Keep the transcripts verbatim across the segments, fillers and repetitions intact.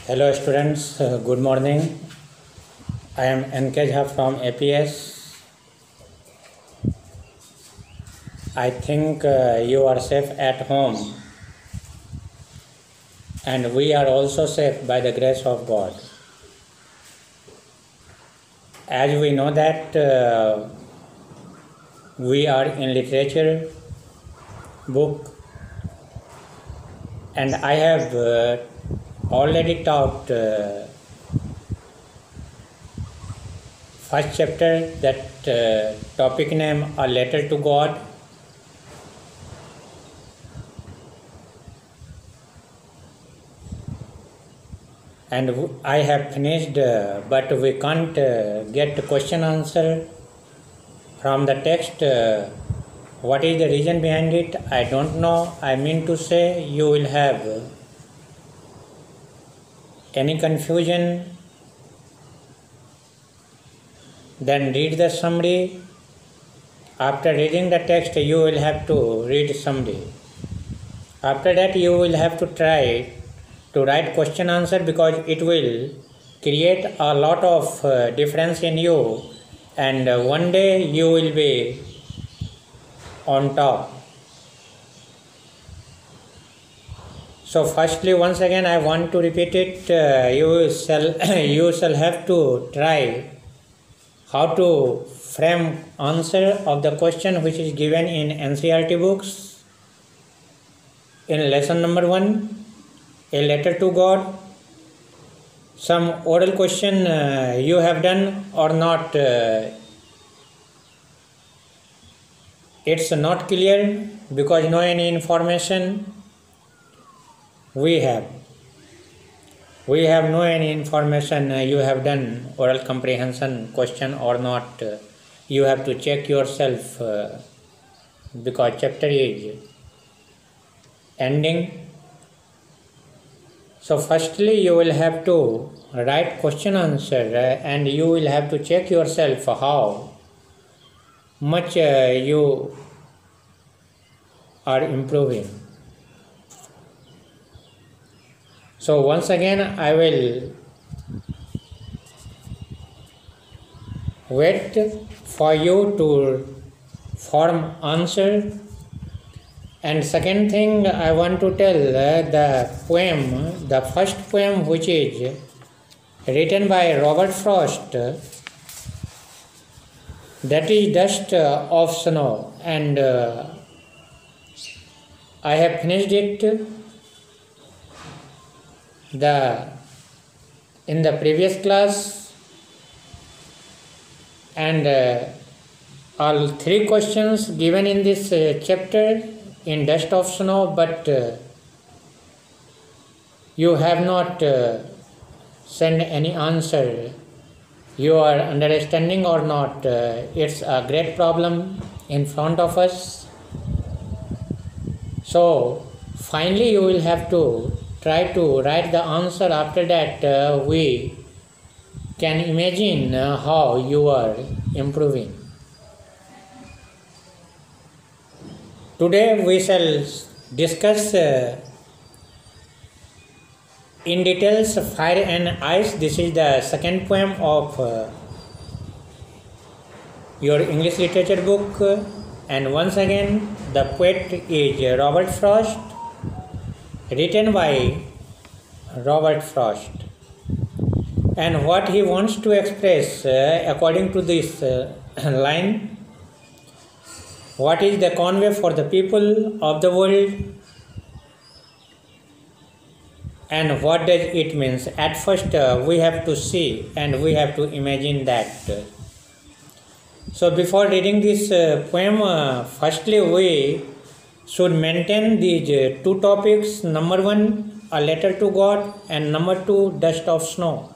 Hello students, uh, good morning. I am N K Jha from A P S. I think uh, you are safe at home and we are also safe by the grace of God. As we know that uh, we are in literature book and I have uh, already taught uh, first chapter, that uh, topic name A Letter to God. And I have finished, uh, but we can't uh, get question answer from the text. Uh, what is the reason behind it? I don't know. I mean to say, you will have any confusion, then read the summary. After reading the text, you will have to read summary. After that, you will have to try to write question answer, because it will create a lot of uh, difference in you, and uh, one day you will be on top. So firstly, once again I want to repeat it. Uh, you shall you shall have to try how to frame answer of the question which is given in N C E R T books in lesson number one, A Letter to God. Some oral question uh, you have done or not, uh, it's not clear, because no any information we have. We have no any information uh, you have done oral comprehension question or not. Uh, you have to check yourself, uh, because chapter is ending. So firstly, you will have to write question answer uh, and you will have to check yourself how much uh, you are improving. So once again, I will wait for you to form answer. And second thing I want to tell, uh, the poem, the first poem which is written by Robert Frost, uh, that is Dust uh, of Snow, and uh, I have finished it the in the previous class, and uh, all three questions given in this uh, chapter in Dust of Snow, but uh, you have not uh, sent any answer. You are understanding or not? Uh, it's a great problem in front of us. So finally you will have to try to write the answer. After that uh, we can imagine uh, how you are improving. Today we shall discuss uh, in details Fire and Ice. This is the second poem of uh, your English literature book, uh, and once again the poet is Robert Frost, written by Robert Frost. And what he wants to express uh, according to this uh, line, what is the convey for the people of the world, and what does it mean? At first uh, we have to see and we have to imagine that. So before reading this uh, poem, uh, firstly we should maintain these uh, two topics. Number one, A Letter to God, and number two, Dust of Snow.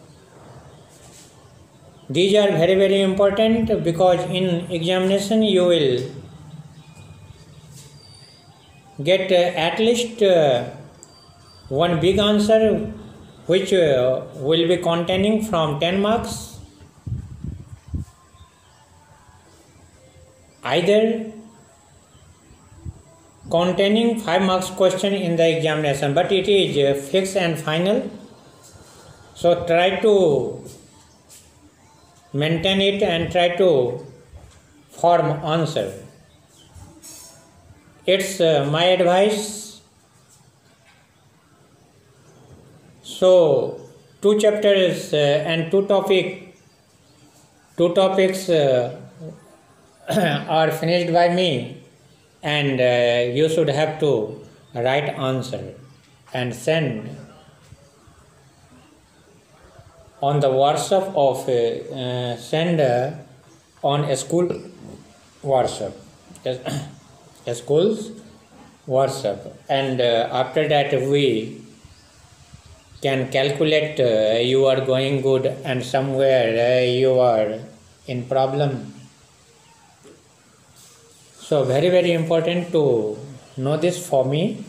These are very very important, because in examination you will get uh, at least uh, one big answer which uh, will be containing from ten marks, either containing five marks question in the examination, but it is uh, fixed and final. So try to maintain it and try to form answer. It's uh, my advice. So two chapters uh, and two topic, two topics uh, are finished by me, and uh, you should have to write answer and send on the WhatsApp of uh, uh, send uh, on a school WhatsApp, a school's WhatsApp, and uh, after that we can calculate uh, you are going good and somewhere uh, you are in problem. So very very important to know this for me.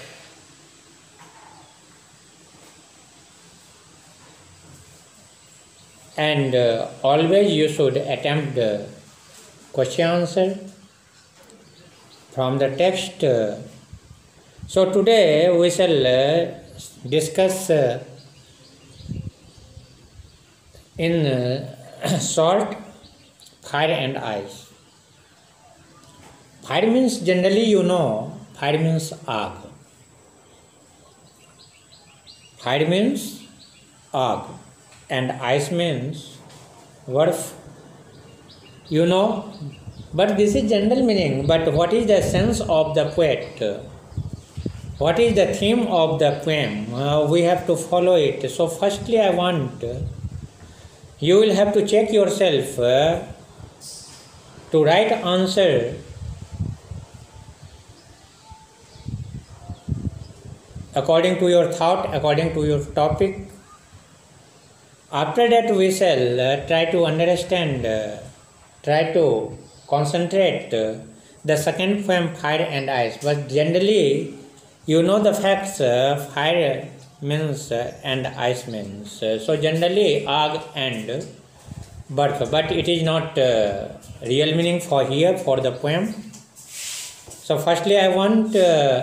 And uh, always you should attempt the question answer from the text. Uh, so today we shall uh, discuss uh, in uh, short fire and ice. Fire means generally you know, fire means aag. Fire means aag. And ice means warf, you know, but this is general meaning. But what is the sense of the poet? What is the theme of the poem? Uh, we have to follow it. So firstly I want, you will have to check yourself uh, to write answer according to your thought, according to your topic. After that we shall uh, try to understand, uh, try to concentrate uh, the second poem, Fire and Ice. But generally you know the facts, uh, fire means uh, and ice means. Uh, so generally aag and barf, but it is not uh, real meaning for here for the poem. So firstly I want uh,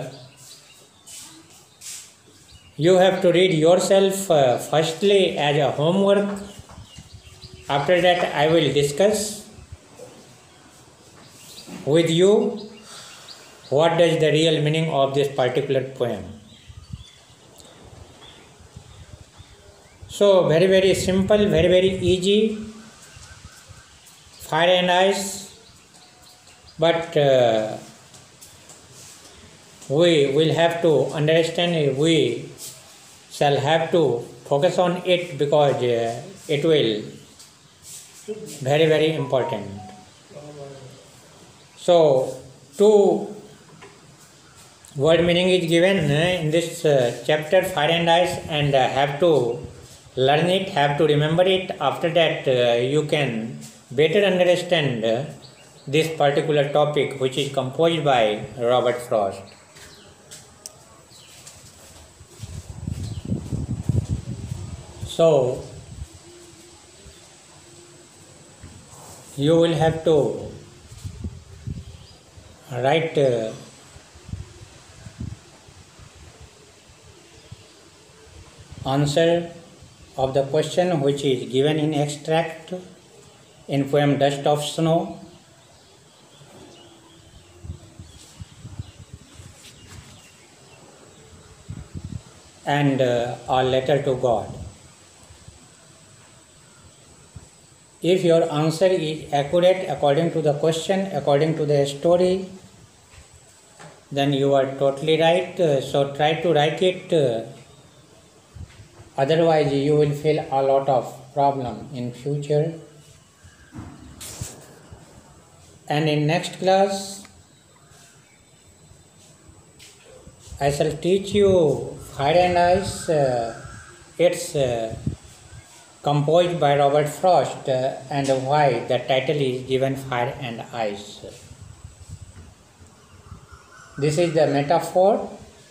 you have to read yourself uh, firstly as a homework. After that I will discuss with you what is the real meaning of this particular poem. So very very simple, very very easy, fire and ice, but uh, we will have to understand, we shall have to focus on it because uh, it will very very important. So two word meaning is given uh, in this uh, chapter, fire and ice, and uh, have to learn it, have to remember it. After that uh, you can better understand uh, this particular topic which is composed by Robert Frost. So you will have to write uh, answer of the question which is given in extract in poem Dust of Snow. And uh, a letter to God. If your answer is accurate according to the question, according to the story, then you are totally right. Uh, so try to write it. Uh, otherwise, you will feel a lot of problem in future. And in next class, I shall teach you Fire and Ice. Uh, it's uh, composed by Robert Frost uh, and why the title is given Fire and Ice. This is the metaphor,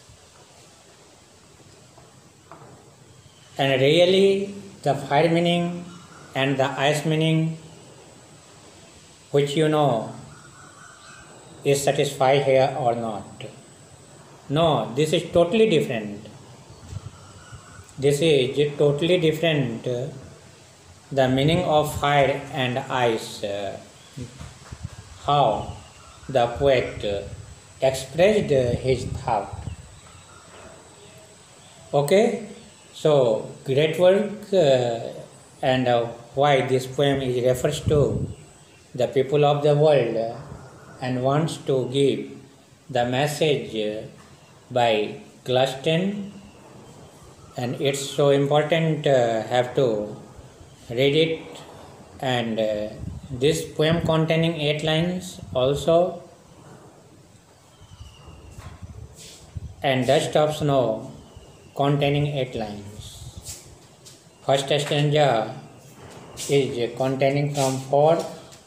and really the fire meaning and the ice meaning, which you know is satisfied here or not. No, this is totally different. this is totally different. uh, The meaning of fire and ice, uh, how the poet uh, expressed uh, his thought. Okay, so great work, uh, and uh, why this poem is refers to the people of the world uh, and wants to give the message uh, by Glaston, and it's so important, uh, have to read it. And uh, this poem containing eight lines also, and Dust of Snow containing eight lines. First stanza is containing from four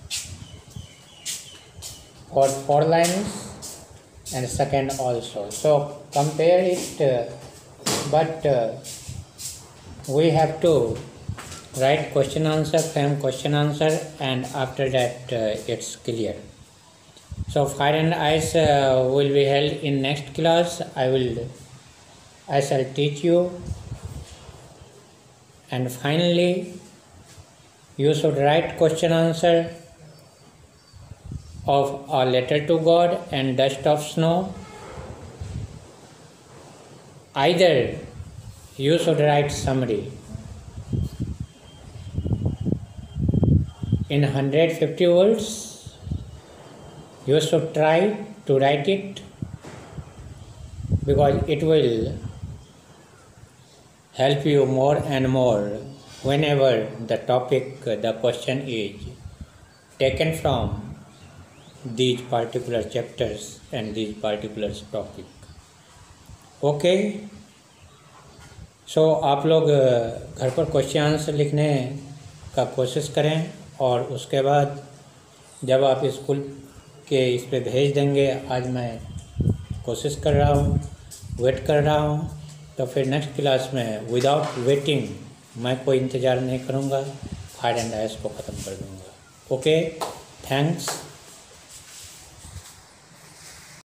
for four lines, and second also. So compare it, uh, but uh, we have to write question answer, frame question answer, and after that uh, it's clear. So fire and ice uh, will be held in next class. I will I shall teach you, and finally you should write question answer of A Letter to God and Dust of Snow. Either you should write summary in one hundred fifty words. You should try to write it, because it will help you more and more whenever the topic, the question is taken from these particular chapters and these particular topic. Okay, so आप लोग घर पर question answer लिखने का कोशिश करें, और उसके बाद जब आप स्कूल के इस पे भेज देंगे, आज मैं कोशिश कर रहा हूँ, वेट कर रहा हूँ, तो फिर नेक्स्ट क्लास में विदाउट वेटिंग, मैं कोई इंतज़ार नहीं करूँगा, फायर एंड आइस को ख़त्म कर दूँगा. Okay, thanks.